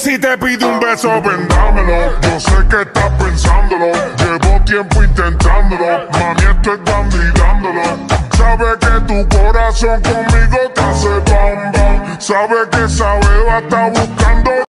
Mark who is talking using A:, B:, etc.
A: Si te pide un beso, ven dámelo. Yo sé que estás pensándolo. Llevo tiempo intentándolo. Mami, estoy dándolo. Sabe que tu corazón conmigo te hace bam bam. Sabe que esa beba está buscando